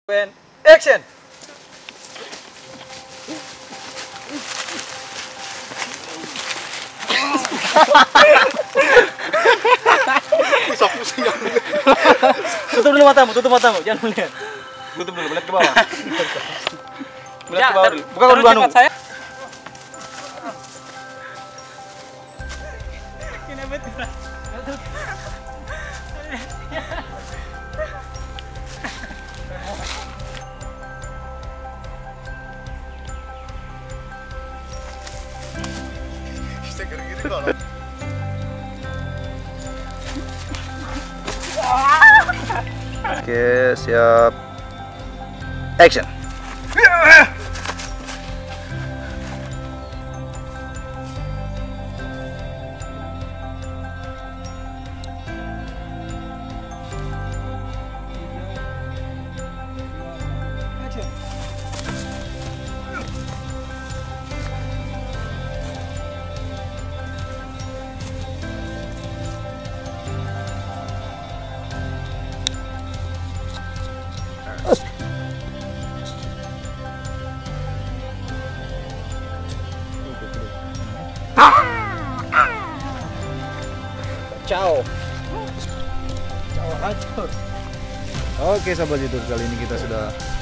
And action. Tutup dulu matamu, jangan melihat. Tutup dulu, melihat ke bawah. Melihat ke bawah dulu. Buka dulu anu. Saya. Ini betul. Oke, siap. Action. Ciao. Ciao hancur. Oke sahabat YouTube, kali ini kita sudah